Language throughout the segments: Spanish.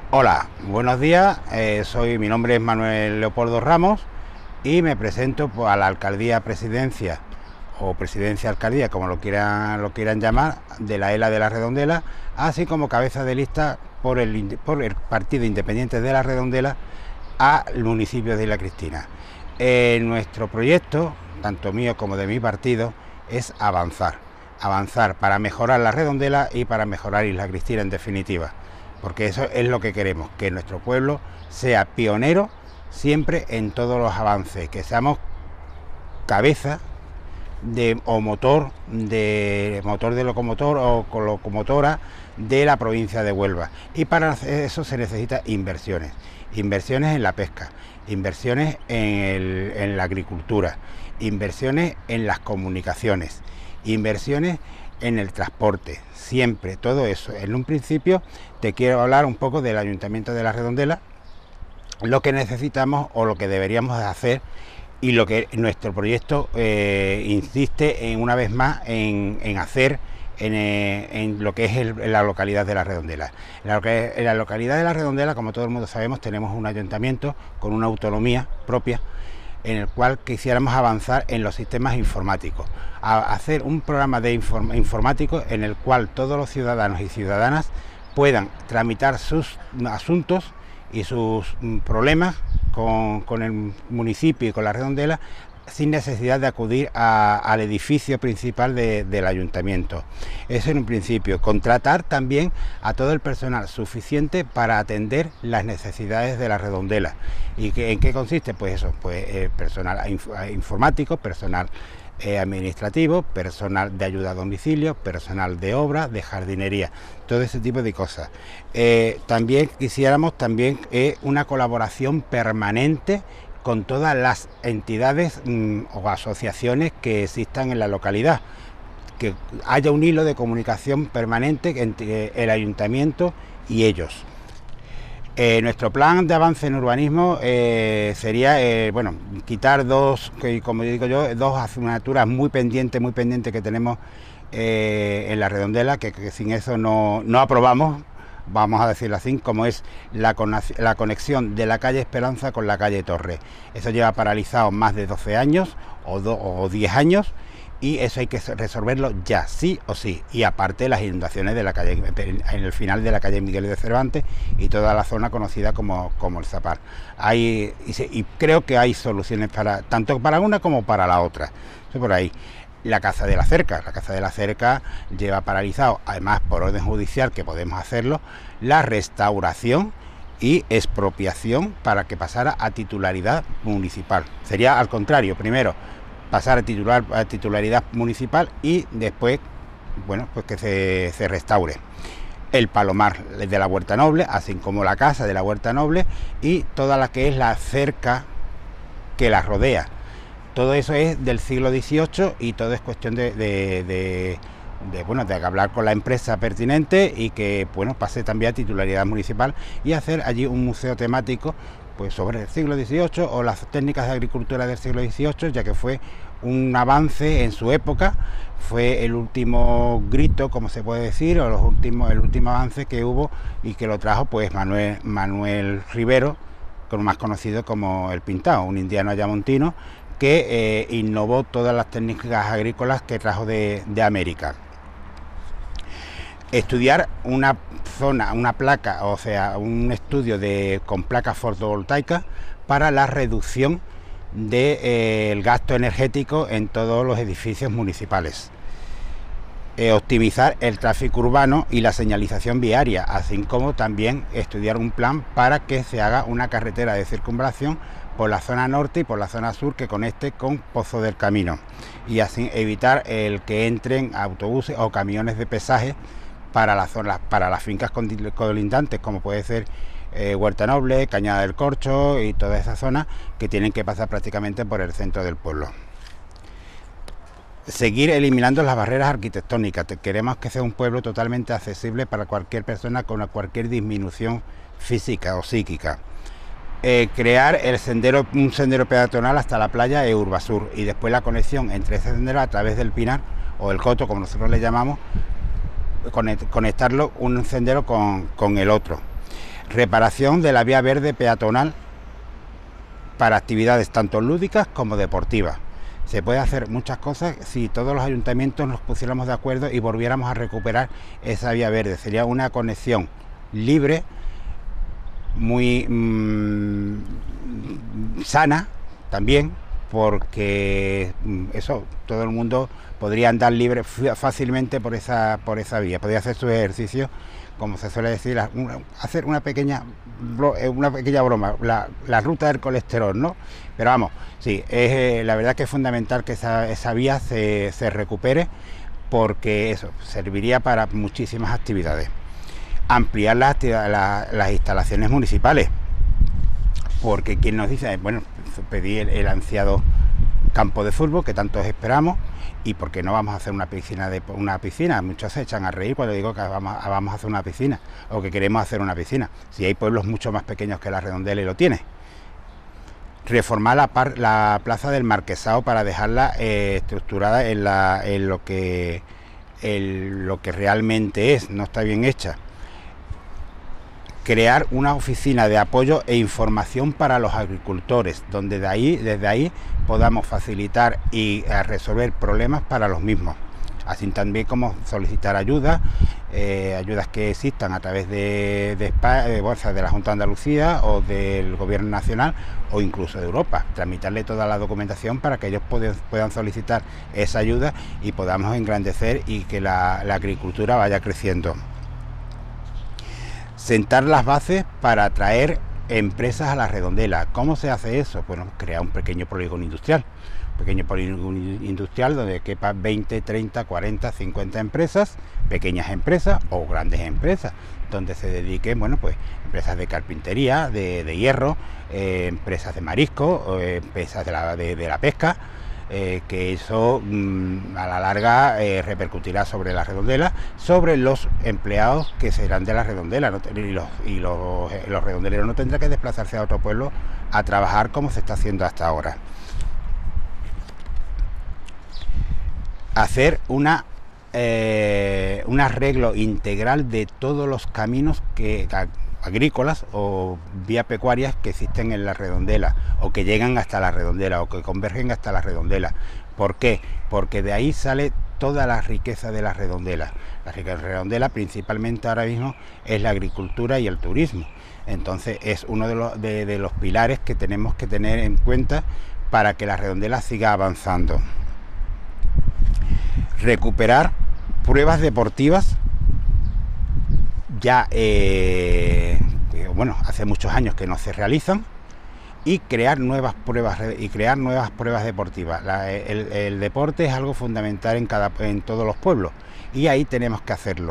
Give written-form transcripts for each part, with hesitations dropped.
Hola, buenos días. Mi nombre es Manuel Leopoldo Ramos y me presento a la alcaldía presidencia o presidencia alcaldía, como lo quieran llamar, de la ELA de la Redondela, así como cabeza de lista por el Partido Independiente de la Redondela al municipio de Isla Cristina. Nuestro proyecto, tanto mío como de mi partido, es avanzar para mejorar la Redondela y para mejorar Isla Cristina en definitiva, porque eso es lo que queremos, que nuestro pueblo sea pionero siempre en todos los avances, que seamos cabeza motor de locomotor o locomotora de la provincia de Huelva. Y para eso se necesita inversiones en la pesca, inversiones en la agricultura, inversiones en las comunicaciones, inversiones en el transporte, siempre todo eso. En un principio te quiero hablar un poco del Ayuntamiento de la Redondela, lo que necesitamos o lo que deberíamos hacer, y lo que nuestro proyecto insiste en, una vez más, en hacer en lo que es la localidad de la Redondela. En la localidad de la Redondela, como todo el mundo sabemos, tenemos un ayuntamiento con una autonomía propia, en el cual quisiéramos avanzar en los sistemas informáticos, a hacer un programa de informático en el cual todos los ciudadanos y ciudadanas puedan tramitar sus asuntos y sus problemas con el municipio y con la Redondela, sin necesidad de acudir al edificio principal del ayuntamiento. Eso en un principio. Contratar también a todo el personal suficiente para atender las necesidades de la Redondela. ¿Y en qué consiste? Pues eso, personal informático, personal administrativo, personal de ayuda a domicilio, personal de obra, de jardinería, todo ese tipo de cosas. También quisiéramos una colaboración permanente con todas las entidades o asociaciones que existan en la localidad, que haya un hilo de comunicación permanente entre el ayuntamiento y ellos. Nuestro plan de avance en urbanismo sería quitar dos asignaturas muy pendientes que tenemos en la Redondela, que sin eso no aprobamos, vamos a decirlo así, como es la conexión de la calle Esperanza con la calle Torre. Eso lleva paralizado más de 12 años o 10 años, y eso hay que resolverlo ya, sí o sí. Y aparte las inundaciones de la calle, en el final de la calle Miguel de Cervantes y toda la zona conocida como el Zapar. Y creo que hay soluciones tanto para una como para la otra. Eso por ahí. La Caza de la Cerca lleva paralizado, además por orden judicial, que podemos hacerlo, la restauración y expropiación para que pasara a titularidad municipal. Sería al contrario, primero pasar a titularidad municipal y después, pues que se restaure. El Palomar de la Huerta Noble, así como la Casa de la Huerta Noble y toda la que es la cerca que la rodea. Todo eso es del siglo XVIII y todo es cuestión de hablar con la empresa pertinente y que pase también a titularidad municipal, y hacer allí un museo temático sobre el siglo XVIII o las técnicas de agricultura del siglo XVIII, ya que fue un avance en su época, fue el último grito, como se puede decir, o el último avance que hubo, y que lo trajo Manuel Rivero, más conocido como el Pintao, un indiano ayamontino que innovó todas las técnicas agrícolas que trajo de América. Estudiar una placa, o sea, un estudio con placas fotovoltaicas para la reducción del gasto energético en todos los edificios municipales. Optimizar el tráfico urbano y la señalización viaria, así como también estudiar un plan para que se haga una carretera de circunvalación por la zona norte y por la zona sur que conecte con Pozo del Camino, y así evitar el que entren autobuses o camiones de pesaje para las fincas colindantes, como puede ser Huerta Noble, Cañada del Corcho y toda esa zona, que tienen que pasar prácticamente por el centro del pueblo. Seguir eliminando las barreras arquitectónicas. Queremos que sea un pueblo totalmente accesible para cualquier persona con cualquier disminución física o psíquica. Crear un sendero peatonal hasta la playa Urbasur, y después la conexión entre ese sendero a través del Pinar o el Coto, como nosotros le llamamos, conectarlo un sendero con el otro. Reparación de la vía verde peatonal para actividades tanto lúdicas como deportivas. Se puede hacer muchas cosas si todos los ayuntamientos nos pusiéramos de acuerdo y volviéramos a recuperar esa vía verde. Sería una conexión libre, muy sana también, porque eso, todo el mundo podría andar libre fácilmente por esa vía, podría hacer sus ejercicios, como se suele decir, hacer una pequeña broma, la ruta del colesterol, ¿no? Pero vamos, sí, la verdad que es fundamental que esa vía se recupere, porque eso serviría para muchísimas actividades. Ampliar las instalaciones municipales, porque quien nos dice, bueno, pedir el ansiado campo de fútbol que tantos esperamos, y por qué no vamos a hacer una piscina. Muchos se echan a reír cuando digo que vamos a hacer una piscina, o que queremos hacer una piscina, si hay pueblos mucho más pequeños que La Redondela y lo tiene. Reformar la plaza del Marquesado para dejarla estructurada en lo que realmente es, no está bien hecha. Crear una oficina de apoyo e información para los agricultores, donde desde ahí podamos facilitar y resolver problemas para los mismos, así también como solicitar ayudas que existan a través de España, de la Junta de Andalucía o del Gobierno Nacional, o incluso de Europa, tramitarle toda la documentación para que ellos puedan solicitar esa ayuda y podamos engrandecer y que la agricultura vaya creciendo. Sentar las bases para atraer empresas a La Redondela. ¿Cómo se hace eso? Bueno, crear un pequeño polígono industrial. Donde quepan 20, 30, 40, 50 empresas, pequeñas empresas o grandes empresas, donde se dediquen, bueno, pues empresas de carpintería, de hierro, empresas de marisco, empresas de la pesca, que eso a la larga repercutirá sobre La Redondela, sobre los empleados que serán de La Redondela, ¿no? y los redondeleros no tendrán que desplazarse a otro pueblo a trabajar como se está haciendo hasta ahora. Hacer un arreglo integral de todos los caminos agrícolas o vías pecuarias que existen en La Redondela, o que llegan hasta La Redondela, o que convergen hasta La Redondela. ¿Por qué? Porque de ahí sale toda la riqueza de La Redondela. La riqueza de La Redondela principalmente ahora mismo es la agricultura y el turismo. Entonces es uno de los pilares que tenemos que tener en cuenta para que La Redondela siga avanzando. Recuperar pruebas deportivas ya hace muchos años que no se realizan, y crear nuevas pruebas deportivas. El deporte es algo fundamental en todos los pueblos, y ahí tenemos que hacerlo.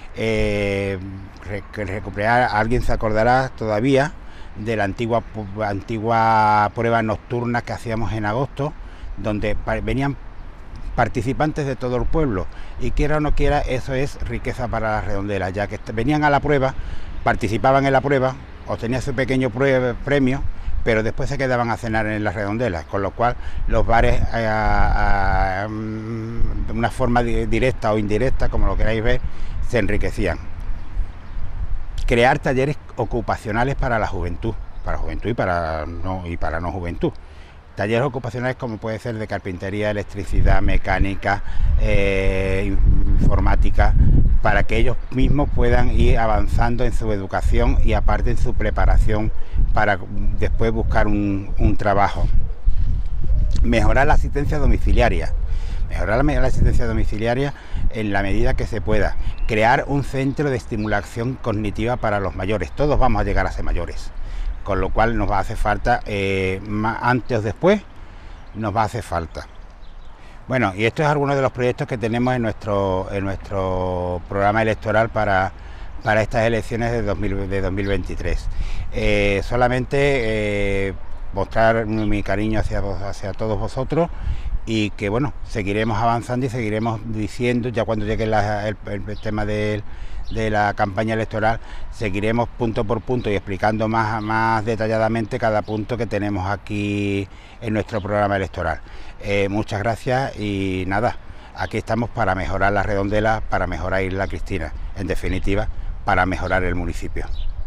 Recuperar, alguien se acordará todavía de la antigua prueba nocturna que hacíamos en agosto, donde venían participantes de todo el pueblo, y quiera o no quiera, eso es riqueza para La Redondela, ya que venían a la prueba, participaban en la prueba, obtenían su pequeño premio, pero después se quedaban a cenar en La Redondela, con lo cual los bares, de una forma directa o indirecta, como lo queráis ver, se enriquecían. Crear talleres ocupacionales para la juventud, y para no juventud. Talleres ocupacionales como puede ser de carpintería, electricidad, mecánica, informática, para que ellos mismos puedan ir avanzando en su educación y aparte en su preparación para después buscar un trabajo. Mejorar la asistencia domiciliaria. Mejorar la asistencia domiciliaria en la medida que se pueda. Crear un centro de estimulación cognitiva para los mayores. Todos vamos a llegar a ser mayores, con lo cual nos va a hacer falta, antes o después, nos va a hacer falta. Bueno, y esto es alguno de los proyectos que tenemos en nuestro programa electoral para estas elecciones de 2023. Solamente mostrar mi cariño hacia todos vosotros, y que bueno, seguiremos avanzando y seguiremos diciendo, ya cuando llegue el tema de la campaña electoral, seguiremos punto por punto y explicando más detalladamente cada punto que tenemos aquí en nuestro programa electoral. Muchas gracias, y nada, aquí estamos para mejorar La Redondela, para mejorar Isla Cristina, en definitiva, para mejorar el municipio.